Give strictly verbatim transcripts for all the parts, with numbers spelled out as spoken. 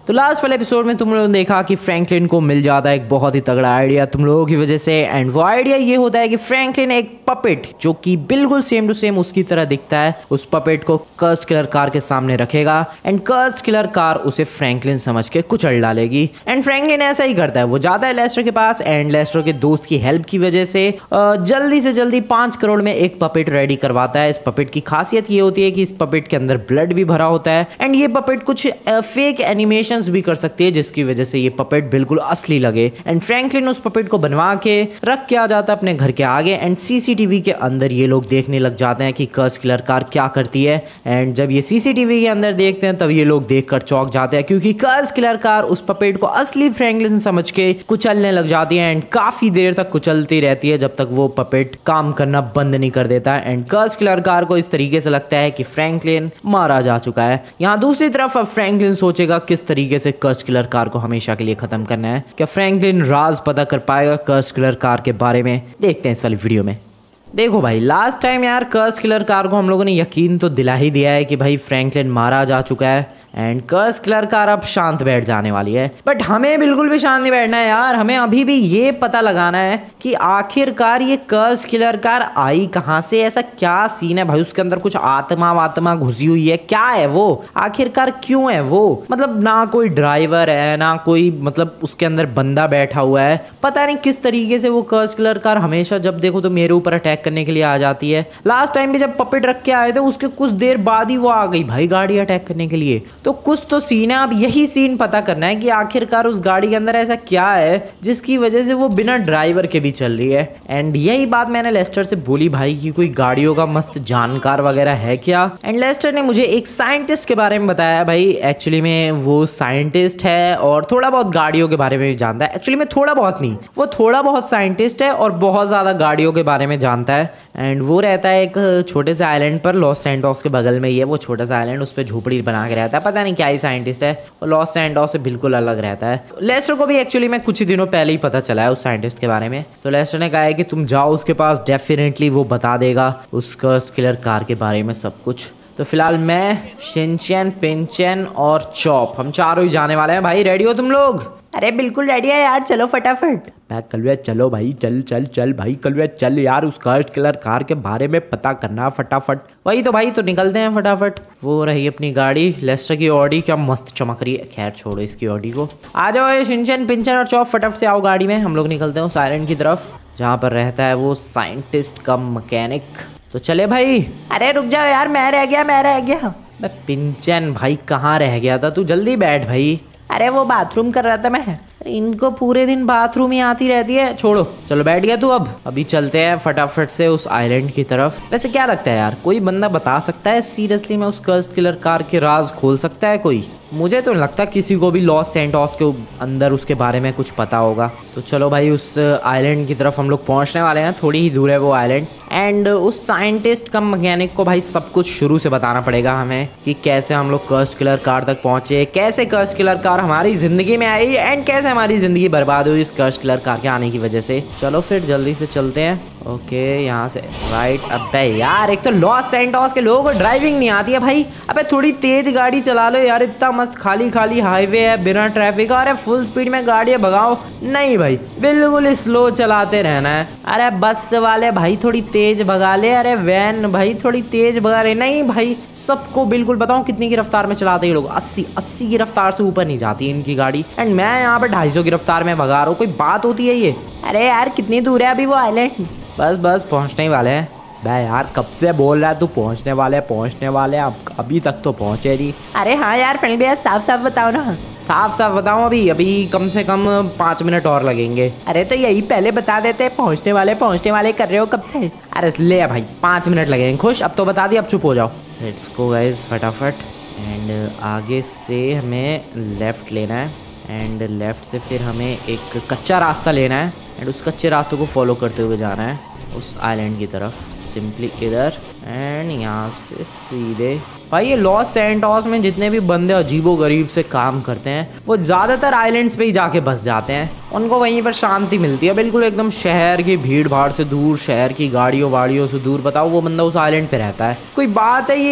तो लास्ट वाले एपिसोड में तुम लोगों ने देखा कि फ्रैंकलिन को मिल जाता है एक बहुत ही तगड़ा आइडिया तुम लोगों की वजह से। एंड वो आइडिया ये होता है कि फ्रैंकलिन एक पपेट जो कि बिल्कुल सेम टू सेम उसकी तरह दिखता है, उस पपेट को कर्स किलर कार के सामने रखेगा एंड कर्स किलर कार उसे फ्रैंकलिन समझ के कुचल डालेगी। एंड फ्रैंकलिन ऐसा ही करता है, वो जाता है लेस्टर के पास एंड लेस्टर के दोस्त की हेल्प की वजह से जल्दी से जल्दी पांच करोड़ में एक पपेट रेडी करवाता है। इस पपेट की खासियत ये होती है कि इस पपेट के अंदर ब्लड भी भरा होता है एंड ये पपेट कुछ फेक एनिमेशंस भी कर सकती है जिसकी वजह से ये पपेट बिल्कुल असली लगे। एंड फ्रैंकलिन उस पपेट को बनवा के रख के आ जाता है अपने घर के आगे एंड सीसीटीवी के अंदर ये लोग देखने लग जाते हैं कि कर्स किलर कार क्या करती है। एंड जब ये सीसीटीवी के अंदर देखते हैं तब ये लोग देखकर चौंक जाते हैं क्योंकि कर्स किलर कार उस पपेट को असली फ्रैंकलिन समझ के कुचलने लग जाती है एंड काफी देर तक कुचलती रहती है जब तक वो पपेट काम करना बंद नहीं कर देता है। एंड कर्स किलर कार को इस तरीके से लगता है कि फ्रैंकलिन मारा जा चुका है। यहाँ दूसरी तरफ अब फ्रैंकलिन सोचेगा किस तरीके से कर्स किलर कार को हमेशा के लिए खत्म करना है। क्या फ्रैंकलिन राज पता कर पाएगा कर्स किलर कार के बारे में? देखते हैं इस वाली वीडियो में। देखो भाई, लास्ट टाइम यार कर्स किलर कार को हम लोगों ने यकीन तो दिला ही दिया है कि भाई फ्रैंकलिन मारा जा चुका है एंड कर्स किलर कार अब शांत बैठ जाने वाली है। बट हमें बिल्कुल भी शांत नहीं बैठना है यार, हमें अभी भी ये पता लगाना है कि आखिरकार ये कर्स किलर कार आई कहाँ से, ऐसा क्या सीन है भाई, उसके अंदर कुछ आत्मा वात्मा घुसी हुई है, क्या है वो, आखिरकार क्यों है वो? मतलब ना कोई ड्राइवर है ना कोई, मतलब उसके अंदर बंदा बैठा हुआ है, पता नहीं किस तरीके से वो कर्स किलर कार हमेशा जब देखो तो मेरे ऊपर अटैक करने के लिए आ जाती है। लास्ट टाइम भी जब पपेट रख के आए थे उसके कुछ देर बाद ही वो आ गई भाई गाड़ी अटैक करने के लिए। तो कुछ तो सीन है, अब यही सीन पता करना है कि आखिरकार उस गाड़ी के अंदर ऐसा क्या है जिसकी वजह से वो बिना ड्राइवर के भी चल रही है। एंड यही बात मैंने लेस्टर से बोली भाई कि कोई गाड़ियों का मस्त जानकार वगैरह है क्या। एंड लेस्टर ने मुझे एक साइंटिस्ट के बारे में बताया भाई, एक्चुअली में वो साइंटिस्ट है और थोड़ा बहुत गाड़ियों के बारे में भी जानता है। एक्चुअली में थोड़ा बहुत नहीं, वो थोड़ा बहुत साइंटिस्ट है और बहुत ज्यादा गाड़ियों के बारे में जानता है। एंड वो रहता है एक छोटे से आइलैंड पर, लॉस सैंटोस के बगल में ही है वो छोटा सा आइलैंड, उस पर झोपड़ी बना के रहता है, पता नहीं क्या ही साइंटिस्ट है और लॉस सैंटोस से बिल्कुल अलग रहता है। लेस्टर को भी एक्चुअली में कुछ ही दिनों पहले ही पता चला है उस साइंटिस्ट के बारे में। तो लेस्टर ने कहा है कि तुम जाओ उसके पास, डेफिनेटली वो बता देगा उस कर्स किलर कार के बारे में सब कुछ। तो फिलहाल मैं, शिनचैन, पिनचैन और चॉप, हम चारों ही जाने वाले हैं। भाई रेडी हो तुम लोग? अरे बिल्कुल रेडी है यार, चलो फटाफट। मैं कलवे चलो भाई, चल चल चल भाई कलवे चल यार, उस कर्स किलर कार के बारे में पता करना फटाफट। वही तो भाई, तो निकलते हैं फटाफट। वो रही अपनी गाड़ी, लेस्टर की ऑडी, क्या मस्त चमक रही है। खैर छोड़ो इसकी ऑडी को, आ जाओ शिनचैन, पिनचैन और चॉप, फटाफट से आओ गाड़ी में। हम लोग निकलते हैं उस आइलैंड की तरफ जहाँ पर रहता है वो साइंटिस्ट कम मैकेनिक। तो चले भाई। अरे रुक जाओ यार, मैं रह गया मैं रह गया मैं पिनचैन भाई कहाँ रह गया था, तू जल्दी बैठ भाई। अरे वो बाथरूम कर रहा था मैं। अरे इनको पूरे दिन बाथरूम ही आती रहती है, छोड़ो। चलो बैठ गया तू, अब अभी चलते हैं फटाफट से उस आइलैंड की तरफ। वैसे क्या लगता है यार, कोई बंदा बता सकता है सीरियसली में उस कर्स किलर कार के राज खोल सकता है कोई? मुझे तो लगता किसी को भी लॉस सैंटोस के अंदर उसके बारे में कुछ पता होगा। तो चलो भाई उस आइलैंड की तरफ हम लोग पहुंचने वाले हैं, थोड़ी ही दूर है वो आइलैंड। एंड उस साइंटिस्ट कम मैकेनिक को भाई सब कुछ शुरू से बताना पड़ेगा हमें कि कैसे हम लोग कर्स किलर कार तक पहुंचे, कैसे कर्स किलर कार हमारी जिंदगी में आई एंड कैसे हमारी जिंदगी बर्बाद हुई इस कर्स किलर कार के आने की वजह से। चलो फिर जल्दी से चलते हैं। ओके यहाँ से राइट। अबे यार एक तो लॉस सैंटोस के लोगों को ड्राइविंग नहीं आती है भाई, अबे थोड़ी तेज गाड़ी चला लो यार, इतना मस्त खाली खाली हाईवे है बिना ट्रैफिक, अरे फुल स्पीड में गाड़ियाँ भगाओ। नहीं भाई, बिल्कुल स्लो चलाते रहना है। अरे बस वाले भाई थोड़ी तेज भगा ले, अरे वैन भाई थोड़ी तेज भगा रहे। नहीं भाई, सबको बिल्कुल बताऊं कितनी की रफ्तार में चलाते हैं लोग, अस्सी अस्सी की रफ्तार से ऊपर नहीं जाती इनकी गाड़ी एंड मैं यहाँ पे ढाई सौ की रफ्तार में भगा रहा हूँ। कोई बात होती है ये? अरे यार कितनी दूर है अभी वो आइलैंड? बस बस पहुँचने ही वाले हैं। भाई यार कब से बोल रहा है तू पहुँचने वाले पहुँचने वाले, अब अभी तक तो पहुँचे नहीं। अरे हाँ यार फ्रेंड भैया, साफ साफ बताओ ना। साफ साफ बताऊं, अभी अभी कम से कम पाँच मिनट और लगेंगे। अरे तो यही पहले बता देते, पहुंचने वाले पहुंचने वाले कर रहे हो कब से? अरे ले भाई पाँच मिनट लगेंगे, खुश? अब तो बता दी, अब चुप हो जाओ। लेट्स गो गाइस फटाफट। एंड आगे से हमें लेफ़्ट लेना है एंड लेफ़्ट से फिर हमें एक कच्चा रास्ता लेना है एंड उस कच्चे रास्ते को फॉलो करते हुए जाना है उस आइलैंड की तरफ, सिंपली इधर एंड यहाँ से सीधे। भाई ये लॉस सैंटोस में जितने भी बंदे अजीबो गरीब से काम करते हैं वो ज़्यादातर आइलैंड्स पे ही जाके बस जाते हैं, उनको वहीं पर शांति मिलती है, बिल्कुल एकदम शहर की भीड़ भाड़ से दूर, शहर की गाड़ियों वाड़ियों से दूर। बताओ वो बंदा उस आइलैंड पे रहता है, कोई बात है ये?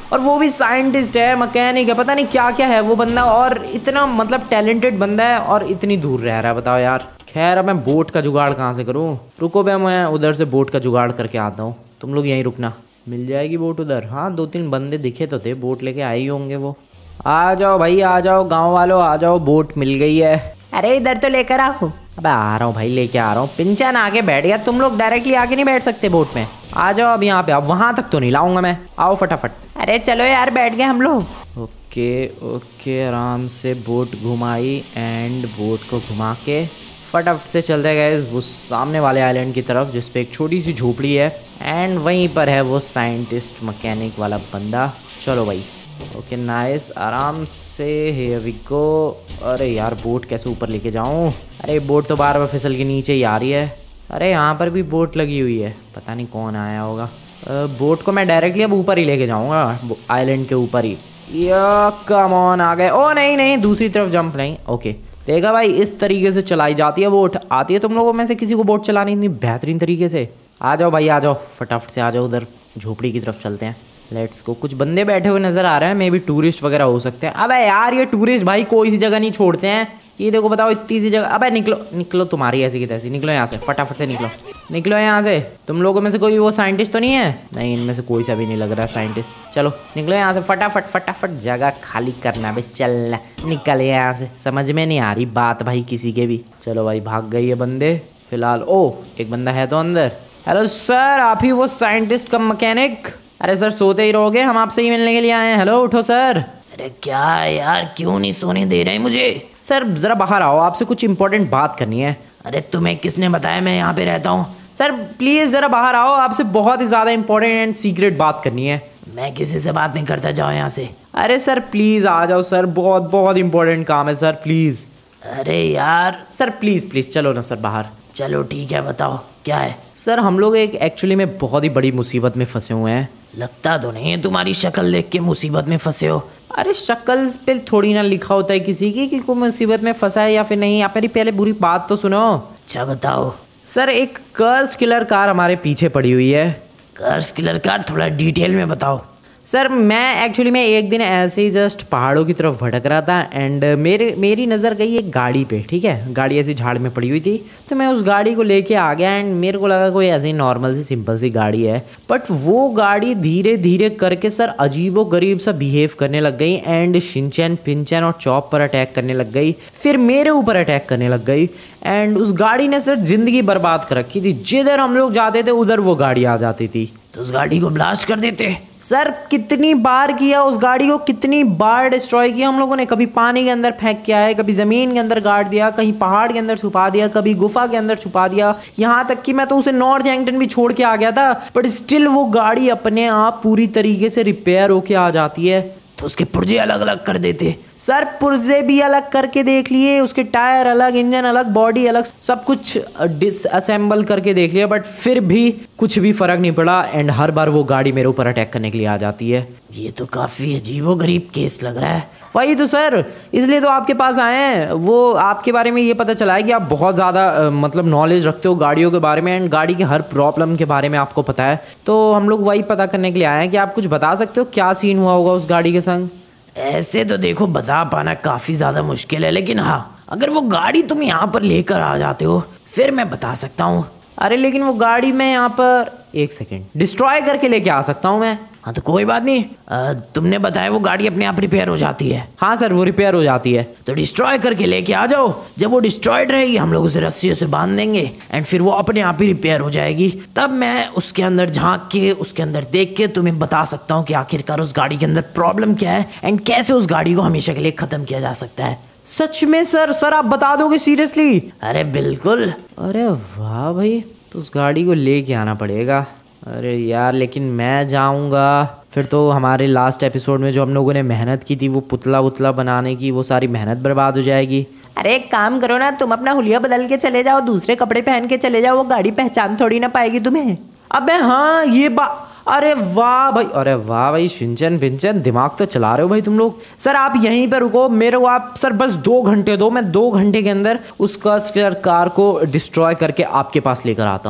और वो भी साइंटिस्ट है, मैकेनिक है, पता नहीं क्या क्या है वो बंदा, और इतना मतलब टैलेंटेड बंदा है और इतनी दूर रह रहा है, बताओ यार। खैर अब मैं बोट का जुगाड़ कहाँ से करूँ, रुको बे मैं उधर से बोट का जुगाड़ करके आता हूँ, तुम लोग यहीं रुकना। मिल जाएगी बोट उधर? हाँ दो तीन बंदे दिखे तो थे, बोट लेके आए ही होंगे वो। आ जाओ भाई आ जाओ, गाँव वालों आ जाओ, बोट मिल गई है। अरे इधर तो लेकर आओ। अबे आ रहा हूँ भाई, लेके आ रहा हूँ। पिंचन आके बैठ गया, तुम लोग डायरेक्टली आके नहीं बैठ सकते बोट में? आ जाओ अब यहाँ पे, अब वहाँ तक तो नहीं लाऊंगा मैं, आओ फटाफट। अरे चलो यार बैठ गए हम लोग। ओके ओके, आराम से बोट घुमाई एंड बोट को घुमा के फटाफट से चलते गए वो सामने वाले आइलैंड की तरफ, जिस पे एक छोटी सी झोपड़ी है एंड वहीं पर है वो साइंटिस्ट मैकेनिक वाला बंदा। चलो भाई, ओके नाइस, आराम से, हियर वी गो। अरे यार बोट कैसे ऊपर लेके जाऊं? अरे बोट तो बार बार फिसल के नीचे ही आ रही है। अरे यहाँ पर भी बोट लगी हुई है, पता नहीं कौन आया होगा। बोट को मैं डायरेक्टली अब ऊपर ही लेके जाऊंगा, आइलैंड के ऊपर ही। या कम ऑन, आ गए। ओ नहीं नहीं, दूसरी तरफ जंप नहीं। ओके देखा भाई, इस तरीके से चलाई जाती है बोट। आती है तुम लोगों में से किसी को बोट चलानी इतनी बेहतरीन तरीके से? आ जाओ भाई आ जाओ, फटाफट से आ जाओ, उधर झोपड़ी की तरफ चलते हैं। Let's go. कुछ बंदे बैठे हुए नजर आ रहे हैं, मे बी टूरिस्ट वगैरह हो सकते हैं। अबे यार ये टूरिस्ट भाई कोई सी जगह नहीं छोड़ते हैं, ये देखो बताओ इतनी सी जगह। अबे निकलो निकलो, तुम्हारी ऐसी की तैसी, निकलो यहाँ से, फटाफट से निकलो निकलो यहाँ से। तुम लोगों में से कोई वो साइंटिस्ट तो नहीं है? नहीं इनमें से कोई सा भी नहीं लग रहा साइंटिस्ट। चलो निकलो यहाँ से फटाफट फटाफट, जगह खाली करना भाई, चल निकल यहाँ से। समझ में नहीं आ रही बात भाई किसी के भी। चलो भाई भाग गई है बंदे फिलहाल। ओ एक बंदा है तो अंदर। हेलो सर, आप ही वो साइंटिस्ट कम मैकेनिक? अरे सर सोते ही रहोगे, हम आपसे ही मिलने के लिए आए हैं। हेलो उठो सर। अरे क्या यार, क्यों नहीं सोने दे रहे मुझे? सर ज़रा बाहर आओ, आपसे कुछ इंपॉर्टेंट बात करनी है। अरे तुम्हें किसने बताया मैं यहाँ पे रहता हूँ? सर प्लीज़ ज़रा बाहर आओ, आपसे बहुत ही ज़्यादा इंपॉर्टेंट एंड सीक्रेट बात करनी है। मैं किसी से बात नहीं करता, जाओ यहाँ से। अरे सर प्लीज़ आ जाओ सर, बहुत बहुत इंपॉर्टेंट काम है सर, प्लीज़। अरे यार सर प्लीज़ प्लीज़ चलो ना सर बाहर। चलो ठीक है, बताओ क्या है? सर हम लोग एक एक्चुअली में बहुत ही बड़ी मुसीबत में फंसे हुए हैं। लगता तो नहीं है तुम्हारी शक्ल देख के मुसीबत में फंसे हो। अरे शक्ल पे थोड़ी ना लिखा होता है किसी की कि कोई मुसीबत में फंसा है या फिर नहीं। आप मेरी पहले बुरी बात तो सुनो। अच्छा बताओ। सर एक कर्स किलर कार हमारे पीछे पड़ी हुई है। कर्स किलर कार, थोड़ा डिटेल में बताओ। सर मैं एक्चुअली में एक दिन ऐसे ही जस्ट पहाड़ों की तरफ भटक रहा था एंड मेरे मेरी नज़र गई एक गाड़ी पे, ठीक है। गाड़ी ऐसी झाड़ में पड़ी हुई थी, तो मैं उस गाड़ी को लेके आ गया एंड मेरे को लगा कोई ऐसी नॉर्मल सी सिंपल सी गाड़ी है। बट वो गाड़ी धीरे धीरे करके सर अजीबो गरीब सा बिहेव करने लग गई एंड शिनचैन पिंचैन और चॉप पर अटैक करने लग गई, फिर मेरे ऊपर अटैक करने लग गई एंड उस गाड़ी ने सर ज़िंदगी बर्बाद कर रखी थी। जिधर हम लोग जाते थे उधर वो गाड़ी आ जाती थी। तो उस गाड़ी को ब्लास्ट कर देते। सर कितनी बार किया उस गाड़ी को, कितनी बार डिस्ट्रॉय किया हम लोगों ने। कभी पानी के अंदर फेंक के आए, कभी ज़मीन के अंदर गाड़ दिया, कहीं पहाड़ के अंदर छुपा दिया, कभी गुफा के अंदर छुपा दिया, यहाँ तक कि मैं तो उसे नॉर्थ एंगटन भी छोड़ के आ गया था। बट स्टिल वो गाड़ी अपने आप पूरी तरीके से रिपेयर होके आ जाती है। तो उसके पुर्जे अलग अलग कर देते। सर पुर्जे भी अलग करके देख लिए, उसके टायर अलग, इंजन अलग, बॉडी अलग, सब कुछ डिसअसेंबल करके देख लिया, बट फिर भी कुछ भी फर्क नहीं पड़ा एंड हर बार वो गाड़ी मेरे ऊपर अटैक करने के लिए आ जाती है। ये तो काफ़ी अजीबोगरीब केस लग रहा है। वही तो सर, इसलिए तो आपके पास आए हैं। वो आपके बारे में ये पता चला है कि आप बहुत ज़्यादा मतलब नॉलेज रखते हो गाड़ियों के बारे में एंड गाड़ी के हर प्रॉब्लम के बारे में आपको पता है। तो हम लोग वही पता करने के लिए आए हैं कि आप कुछ बता सकते हो क्या सीन हुआ होगा उस गाड़ी के संग। ऐसे तो देखो बता पाना काफ़ी ज़्यादा मुश्किल है, लेकिन हाँ अगर वो गाड़ी तुम यहाँ पर लेकर आ जाते हो फिर मैं बता सकता हूँ। अरे लेकिन वो गाड़ी मैं यहाँ पर एक सेकेंड डिस्ट्रॉय करके लेके आ सकता हूँ मैं। हाँ तो कोई बात नहीं, आ, तुमने बताया वो गाड़ी अपने आप रिपेयर हो जाती है। हाँ सर वो रिपेयर हो जाती है। तो डिस्ट्रॉय करके लेके आ जाओ। जब वो डिस्ट्रॉयड रहेगी हम लोग उसे रस्सियों से बांध देंगे एंड फिर वो अपने आप ही रिपेयर हो जाएगी। तब मैं उसके अंदर झांक के, उसके अंदर देख के तुम्हें बता सकता हूँ कि आखिरकार उस गाड़ी के अंदर प्रॉब्लम क्या है एंड कैसे उस गाड़ी को हमेशा के लिए ख़त्म किया जा सकता है। सच में सर? सर आप बता दोगे सीरियसली? अरे बिल्कुल। अरे वाह भाई, तो उस गाड़ी को लेके आना पड़ेगा। अरे यार लेकिन मैं जाऊंगा फिर तो हमारे लास्ट एपिसोड में जो हम लोगों ने मेहनत की थी वो पुतला वुतला बनाने की, वो सारी मेहनत बर्बाद हो जाएगी। अरे एक काम करो ना, तुम अपना हुलिया बदल के चले जाओ, दूसरे कपड़े पहन के चले जाओ, वो गाड़ी पहचान थोड़ी ना पाएगी तुम्हें। अबे हाँ ये बात, अरे वाह भाई, अरे वाह भाई, शिनचैन पिंचैन दिमाग तो चला रहे हो भाई तुम लोग। सर आप यहीं पर रुको, मेरे को आप सर बस दो घंटे दो, मैं दो घंटे के अंदर उस कार को डिस्ट्रॉय करके आपके पास लेकर आता हूँ।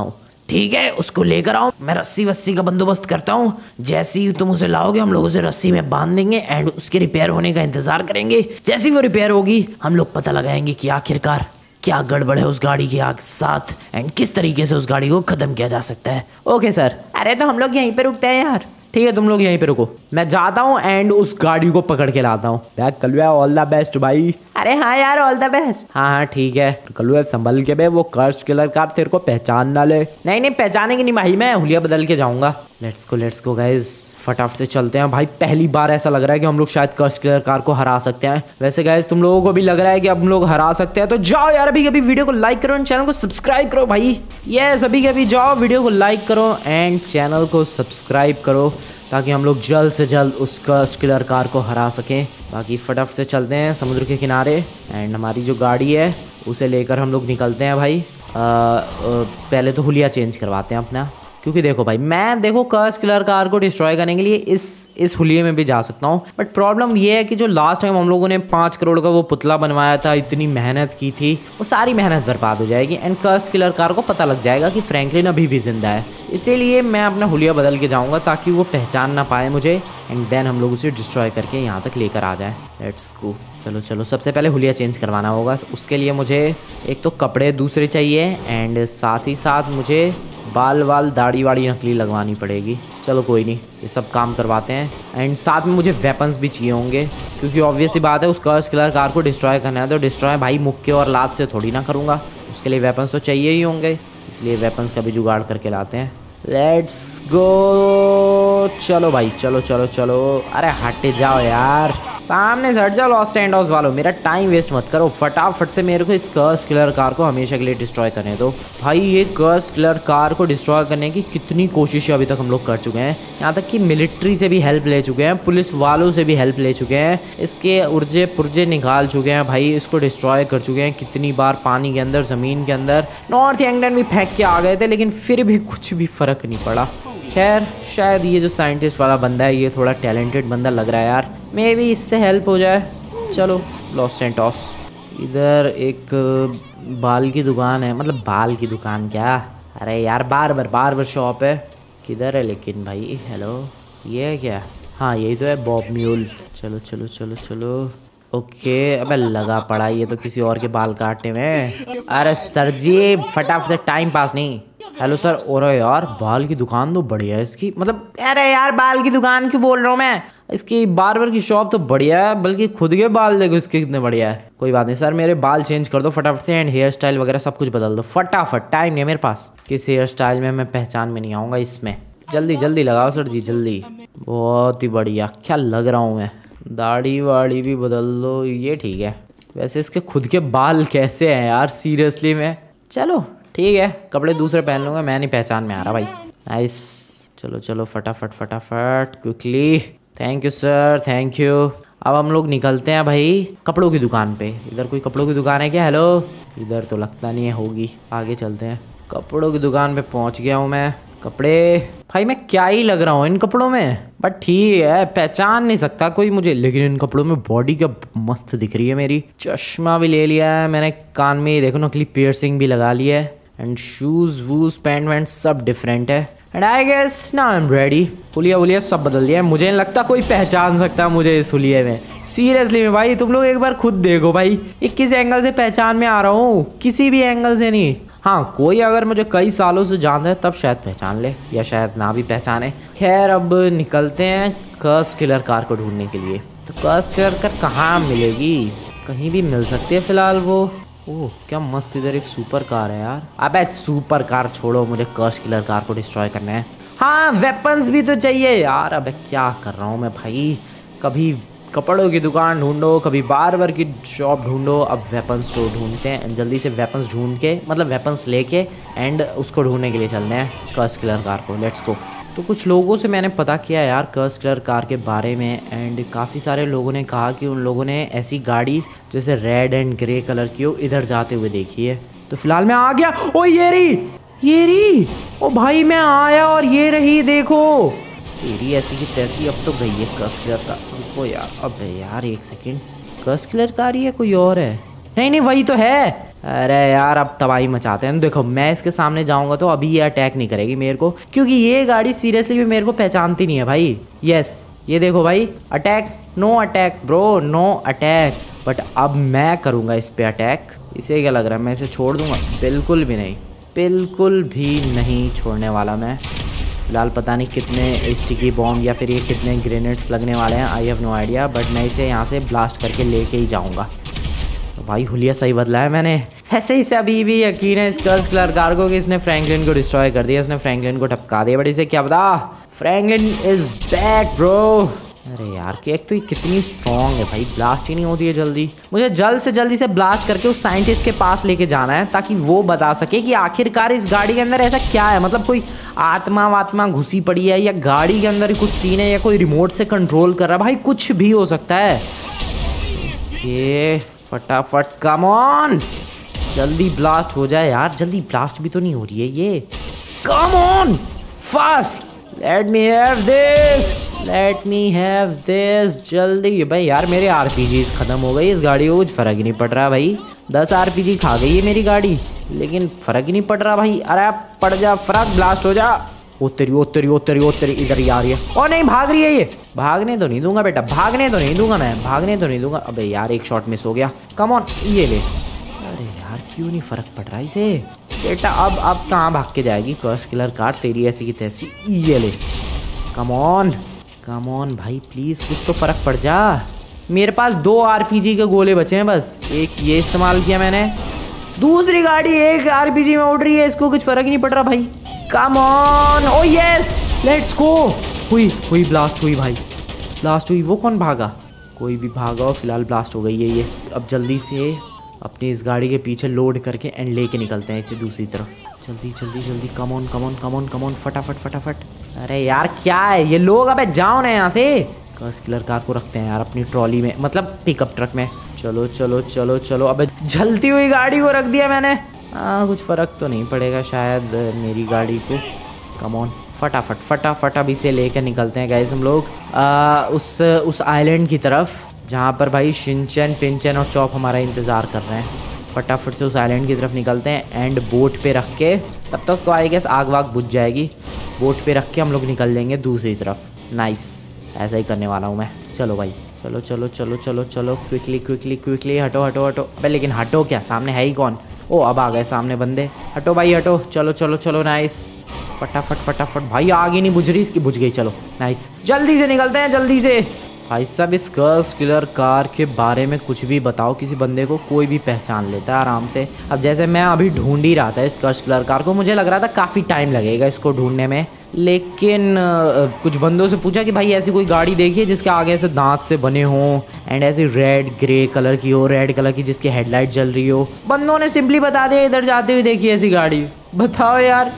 ठीक है, उसको लेकर आओ, मैं रस्सी वस्सी का बंदोबस्त करता हूँ। जैसे ही तुम उसे लाओगे हम लोग उसे रस्सी में बांध देंगे एंड उसके रिपेयर होने का इंतजार करेंगे। जैसे ही वो रिपेयर होगी हम लोग पता लगाएंगे कि आखिरकार क्या गड़बड़ है उस गाड़ी के साथ एंड किस तरीके से उस गाड़ी को खत्म किया जा सकता है। Okay sir. अरे तो हम लोग यहीं पे रुकते हैं यार। ठीक है तुम लोग यहीं पे रुको, मैं जाता हूँ एंड उस गाड़ी को पकड़ के लाता हूँ। यार कलुआ ऑल द बेस्ट भाई। अरे हाँ यार ऑल द बेस्ट। हाँ हाँ ठीक है कलुआ संभल के बे, वो कर्स किलर कार तेरे को पहचान ना ले। नहीं नहीं पहचानेंगे नहीं भाई, मैं हुलिया बदल के जाऊंगा। Let's go let's go guys, फटाफट से चलते हैं भाई। पहली बार ऐसा लग रहा है कि हम लोग शायद कर्स किलर कार को हरा सकते हैं। वैसे गाइज तुम लोगों को भी लग रहा है कि हम लोग हरा सकते हैं तो जाओ यार अभी अभी वीडियो को लाइक करो एंड चैनल को सब्सक्राइब करो भाई। यस अभी के अभी जाओ वीडियो को लाइक करो एंड चैनल को सब्सक्राइब करो ताकि हम लोग जल्द से जल्द उस कर्स किलर कार को हरा सकें। बाकी फटाफट से चलते हैं समुद्र के किनारे एंड हमारी जो गाड़ी है उसे लेकर हम लोग निकलते हैं भाई। आ, आ, पहले तो हुलिया चेंज करवाते हैं अपना, क्योंकि देखो भाई मैं देखो कर्स किलर कार को डिस्ट्रॉय करने के लिए इस इस हुलिये में भी जा सकता हूँ, बट प्रॉब्लम ये है कि जो लास्ट टाइम हम लोगों ने पाँच करोड़ का वो पुतला बनवाया था, इतनी मेहनत की थी, वो सारी मेहनत बर्बाद हो जाएगी एंड कर्स किलर कार को पता लग जाएगा कि फ्रैंकलिन अभी भी जिंदा है। इसीलिए मैं अपना हुलिया बदल के जाऊँगा ताकि वो पहचान ना पाए मुझे एंड देन हम लोग उसे डिस्ट्रॉय करके यहाँ तक लेकर आ जाए। Let's go. चलो चलो सबसे पहले हुलिया चेंज करवाना होगा। उसके लिए मुझे एक तो कपड़े दूसरे चाहिए एंड साथ ही साथ मुझे बाल वाल दाढ़ी वाड़ी नकली लगवानी पड़ेगी। चलो कोई नहीं, ये सब काम करवाते हैं एंड साथ में मुझे वेपन्स भी चाहिए होंगे, क्योंकि ऑब्वियस सी बात है उस कर्स किलर कार को डिस्ट्रॉय करना है तो डिस्ट्रॉय भाई मुक्के और लात से थोड़ी ना करूँगा, उसके लिए वेपन्स तो चाहिए ही होंगे, इसलिए वेपन्स का भी जुगाड़ करके लाते हैं। Let's go. चलो भाई चलो चलो चलो। अरे हट जाओ यार, सामने से हट जाओ लॉस्ट एंड हाउस वालों, मेरा टाइम वेस्ट मत करो। फटाफट से मेरे को इस कर्स किलर कार को हमेशा के लिए डिस्ट्रॉय करने दो भाई। ये कर्स किलर कार को डिस्ट्रॉय करने की कितनी कोशिशें अभी तक हम लोग कर चुके हैं, यहाँ तक कि मिलिट्री से भी हेल्प ले चुके हैं, पुलिस वालों से भी हेल्प ले चुके हैं, इसके उर्जे पुर्जे निकाल चुके हैं भाई, इसको डिस्ट्रॉय कर चुके हैं कितनी बार, पानी के अंदर, ज़मीन के अंदर, नॉर्थ इंग्लैंड भी फेंक के आ गए थे लेकिन फिर भी कुछ भी फ़र्क नहीं पड़ा। खैर शायद ये जो साइंटिस्ट वाला बंदा है ये थोड़ा टैलेंटेड बंदा लग रहा है यार, मे भी इससे हेल्प हो जाए। चलो लॉस सेंटोस। इधर एक बाल की दुकान है, मतलब बाल की दुकान क्या, अरे यार बार्बर बार्बर शॉप है। किधर है लेकिन भाई? हेलो ये है क्या? हाँ यही तो है, बॉब म्यूल। चलो चलो चलो चलो। ओके अबे लगा पड़ा ये तो किसी और के बाल काटने में। अरे सर जी फटाफट से, टाइम पास नहीं। Hello sir. और यार बाल की दुकान तो बढ़िया है इसकी, मतलब अरे यार बाल की दुकान क्यों बोल रहा हूँ मैं, इसकी बार्बर की शॉप तो बढ़िया है, बल्कि खुद के बाल देखो इसके कितने बढ़िया है। कोई बात नहीं सर, मेरे बाल चेंज कर दो फटाफट से एंड हेयर स्टाइल वगैरह सब कुछ बदल दो फटाफट, टाइम नहीं है मेरे पास। किस हेयर स्टाइल में मैं पहचान में नहीं आऊँगा, इसमें जल्दी जल्दी लगाओ सर जी जल्दी। बहुत ही बढ़िया, क्या लग रहा हूँ मैं। दाढ़ी वाड़ी भी बदल दो, ये ठीक है। वैसे इसके खुद के बाल कैसे हैं यार सीरियसली में। चलो ठीक है, कपड़े दूसरे पहन लूँगा, मैं नहीं पहचान में आ रहा भाई। नाइस। चलो चलो फटाफट फटाफट quickly. Thank you sir thank you. अब हम लोग निकलते हैं भाई कपड़ों की दुकान पे। इधर कोई कपड़ों की दुकान है क्या? हेलो। इधर तो लगता नहीं है होगी, आगे चलते हैं। कपड़ों की दुकान पे पहुंच गया हूँ मैं। कपड़े भाई मैं क्या ही लग रहा हूँ इन कपड़ों में, बट ठीक है पहचान नहीं सकता कोई मुझे, लेकिन इन कपड़ों में बॉडी क्या मस्त दिख रही है मेरी। चश्मा भी ले लिया है मैंने, कान में देखो नकली पियर्सिंग भी लगा लिया है एंड शूज वूज पैंट वैंट सब डिफरेंट है and I guess now I am ready. हुलिया वुलिया सब बदल दिया है, मुझे नहीं लगता कोई पहचान सकता मुझे इस हुलिये में सीरियसली में भाई। तुम लोग एक बार खुद देखो भाई, ये किस एंगल से पहचान में आ रहा हूँ, किसी भी एंगल से नहीं। हाँ कोई अगर मुझे कई सालों से जानता है तब शायद पहचान ले, या शायद ना भी पहचाने। खैर अब निकलते हैं कर्स किलर कार को ढूंढने के लिए। तो कर्स किलर कार कहाँ मिलेगी? कहीं भी मिल सकती है फिलहाल वो। ओह क्या मस्त, इधर एक सुपर कार है यार। अबे सुपर कार छोड़ो, मुझे कर्स किलर कार को डिस्ट्रॉय करना है। हाँ वेपन्स भी तो चाहिए यार। अबे क्या कर रहा हूँ मैं भाई, कभी कपड़ों की दुकान ढूंढो, कभी बार्बर की शॉप ढूंढो, अब वेपन्स स्टोर ढूंढते हैं। जल्दी से वेपन्स ढूंढ के, मतलब वेपन्स लेके एंड उसको ढूंढने के लिए चलते हैं कर्स किलर कार को। Let's go. तो कुछ लोगों से मैंने पता किया यार कर्स किलर कार के बारे में एंड काफ़ी सारे लोगों ने कहा कि उन लोगों ने ऐसी गाड़ी जैसे रेड एंड ग्रे कलर की हो इधर जाते हुए देखी है। तो फिलहाल मैं आ गया। ओ ये रही ये रही ओ भाई मैं आया और ये रही देखो, तेरी ऐसी की तैसी अब तो गई है कर्स किलर कार। रुको यार, अब यार एक सेकंड, कर्स किलर कार ही है कोई और है? नहीं नहीं वही तो है। अरे यार अब तबाही मचाते हैं। देखो मैं इसके सामने जाऊंगा तो अभी ये अटैक नहीं करेगी मेरे को, क्योंकि ये गाड़ी सीरियसली भी मेरे को पहचानती नहीं है भाई। यस ये देखो भाई, attack, no attack bro, no attack. But अब मैं करूंगा इस पे अटैक। इसे क्या लग रहा है मैं इसे छोड़ दूंगा? बिल्कुल भी नहीं, बिल्कुल भी नहीं छोड़ने वाला मैं। फिलहाल पता नहीं कितने स्टिकी बॉम्ब या फिर ये कितने ग्रेनेड्स लगने वाले हैं, I have no idea. But मैं इसे यहाँ से ब्लास्ट करके लेके ही जाऊँगा। तो भाई हुलिया सही बदला है मैंने। ऐसे ही से अभी भी यकीन है इस कर्स किलर कार को कि इसने फ्रैंकलिन को डिस्ट्रॉय कर दिया, इसने फ्रैंकलिन को टपका दिया। बट इसे क्या पता, फ्रैंकलिन इज बैक ब्रो। अरे यार कि एक तो ये कितनी स्ट्रॉन्ग है भाई, ब्लास्ट ही नहीं होती है जल्दी। मुझे जल्द से जल्दी से ब्लास्ट करके उस साइंटिस्ट के पास लेके जाना है ताकि वो बता सके कि आखिरकार इस गाड़ी के अंदर ऐसा क्या है। मतलब कोई आत्मा वात्मा घुसी पड़ी है या गाड़ी के अंदर कुछ सीन है या कोई रिमोट से कंट्रोल कर रहा है, भाई कुछ भी हो सकता है। ये फटाफट कम ऑन, जल्दी ब्लास्ट हो जाए यार। जल्दी ब्लास्ट भी तो नहीं हो रही है ये। Come on fast, let me have this, let me have this जल्दी। भाई यार मेरे आरपीजीज खत्म हो गई, इस गाड़ी को कुछ फर्क ही नहीं पड़ रहा भाई। दस आरपीजी खा गई है मेरी गाड़ी, लेकिन फर्क ही नहीं पड़ रहा भाई। अरे पड़ जा फर्क, ब्लास्ट हो जा। ओ तेरी ओ तेरी ओ तेरी ओ तेरी, इधर ही आ रही है। और नहीं भाग रही है ये, भागने तो नहीं दूंगा बेटा, भागने तो नहीं दूंगा मैं, भागने तो नहीं दूंगा। अबे यार एक शॉट मिस हो गया। कम ऑन ये ले। अरे यार क्यों नहीं फर्क पड़ रहा इसे बेटा। अब अब कहाँ भाग के जाएगी कर्स किलर कार, तेरी ऐसी की तैसी। ये ले, कम ऑन कम ऑन भाई प्लीज कुछ तो फर्क पड़ जा। मेरे पास दो आरपीजी के गोले बचे हैं बस, एक ये इस्तेमाल किया मैंने, दूसरी गाड़ी एक आरपीजी में उड़ रही है, इसको कुछ फर्क ही नहीं पड़ रहा भाई। Come on, oh yes let's go. हुई हुई ब्लास्ट हुई भाई, ब्लास्ट हुई। वो कौन भागा? कोई भी भागा हो, फिलहाल ब्लास्ट हो गई है ये। अब जल्दी से अपनी इस गाड़ी के पीछे लोड करके एंड लेके निकलते हैं इसे दूसरी तरफ। जल्दी जल्दी जल्दी, come on come on come on come on, फटाफट फटाफट। अरे यार क्या है ये लोग, अबे जाओ ना यहाँ से। कर्स किलर कार को रखते हैं यार अपनी ट्रॉली में, मतलब पिकअप ट्रक में। चलो चलो चलो चलो, अबे जलती हुई गाड़ी को रख दिया मैंने। हाँ कुछ फ़र्क तो नहीं पड़ेगा शायद मेरी गाड़ी को। कम ऑन फटाफट फटाफट अभी से लेकर निकलते हैं गाइस हम लोग आ, उस उस आइलैंड की तरफ जहाँ पर भाई शिनचैन पिंचैन और चॉप हमारा इंतज़ार कर रहे हैं। फटाफट से उस आइलैंड की तरफ निकलते हैं एंड बोट पे रख के, तब तक तो आई गेस आग वाग बुझ जाएगी। बोट पे रख के हम लोग निकल लेंगे दूसरी तरफ। नाइस, ऐसा ही करने वाला हूँ मैं। चलो भाई चलो चलो चलो चलो चलो, क्विकली क्विकली क्विकली, हटो हटो हटो। अबे लेकिन हटो क्या, सामने है ही कौन? ओ अब आ गए सामने बंदे, हटो भाई हटो। चलो चलो चलो, नाइस। फटाफट फटाफट भाई, आग ही नहीं बुझ रही इसकी, बुझ गई। चलो नाइस, जल्दी से निकलते हैं जल्दी से। भाई साहब इस कर्स किलर कार के बारे में कुछ भी बताओ, किसी बंदे को कोई भी पहचान लेता है आराम से। अब जैसे मैं अभी ढूंढ ही रहा था इस कर्स किलर कार को, मुझे लग रहा था काफ़ी टाइम लगेगा इसको ढूंढने में, लेकिन आ, कुछ बंदों से पूछा कि भाई ऐसी कोई गाड़ी देखिए जिसके आगे ऐसे दांत से बने हों एंड ऐसी रेड ग्रे कलर की हो, रेड कलर की जिसकी हेडलाइट जल रही हो। बंदों ने सिंपली बता दिया इधर जाते हुए देखिए ऐसी गाड़ी। बताओ यार,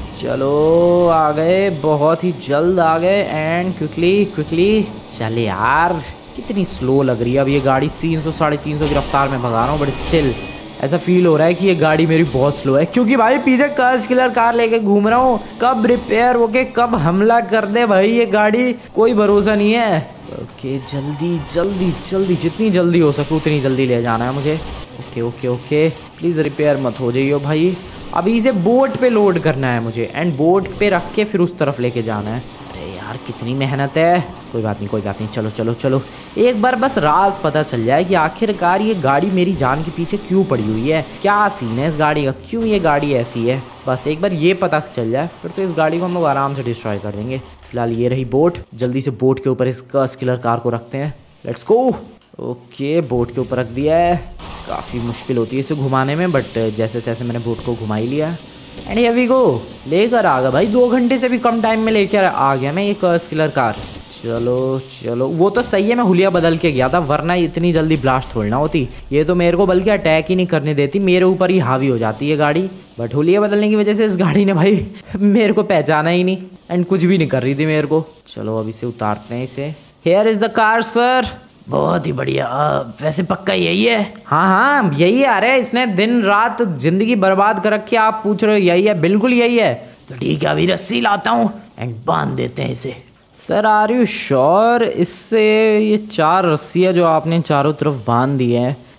चलो आ गए, बहुत ही जल्द आ गए एंड क्विकली क्विकली। चले यार, कितनी स्लो लग रही है अब ये गाड़ी। तीन सौ साढ़े तीन सौ की रफ्तार में भगा रहा हूँ, बट स्टिल ऐसा फील हो रहा है कि ये गाड़ी मेरी बहुत स्लो है, क्योंकि भाई पीछे कर्स किलर कार लेके घूम रहा हूँ। कब रिपेयर होके कब हमला कर दे भाई ये गाड़ी, कोई भरोसा नहीं है। ओके जल्दी जल्दी जल्दी, जितनी जल्दी हो सके उतनी जल्दी ले जाना है मुझे। Okay okay okay, please repair मत हो जाइए भाई। अभी इसे बोट पे लोड करना है मुझे एंड बोट पे रख के फिर उस तरफ लेके जाना है। अरे यार कितनी मेहनत है। कोई बात नहीं कोई बात नहीं, चलो चलो चलो, एक बार बस राज पता चल जाए कि आखिरकार ये गाड़ी मेरी जान के पीछे क्यों पड़ी हुई है, क्या सीन है इस गाड़ी का, क्यों ये गाड़ी ऐसी है। बस एक बार ये पता चल जाए फिर तो इस गाड़ी को हम लोग आराम से डिस्ट्रॉय कर देंगे। फिलहाल ये रही बोट, जल्दी से बोट के ऊपर इस कर्स किलर कार को रखते हैं। Let's go. ओके बोट के ऊपर रख दिया है। काफ़ी मुश्किल होती है इसे घुमाने में, बट जैसे तैसे मैंने बोट को घुमा ही लिया एंड हियर वी गो। लेकर आ गया भाई, दो घंटे से भी कम टाइम में लेकर आ गया मैं ये कर्स किलर कार। चलो चलो, वो तो सही है मैं हुलिया बदल के गया था, वरना इतनी जल्दी ब्लास्ट थोड़ी ना होती। ये तो मेरे को बल्कि अटैक ही नहीं करने देती, मेरे ऊपर ही हावी हो जाती है गाड़ी। बट हुलिया बदलने की वजह से इस गाड़ी ने भाई मेरे को पहचाना ही नहीं एंड कुछ भी नहीं कर रही थी मेरे को। चलो अब इसे उतारते हैं इसे। Here is the car sir. बहुत ही बढ़िया। वैसे पक्का यही है? हाँ हाँ यही आ रहा है, इसने दिन रात जिंदगी बर्बाद कर रखी है। आप पूछ रहे हो यही है? बिल्कुल यही है। तो ठीक है, अभी रस्सी लाता हूँ एंड बांध देते हैं इसे। Sir are you sure? इससे ये चार रस्सियाँ जो आपने चारों तरफ बांध दी है,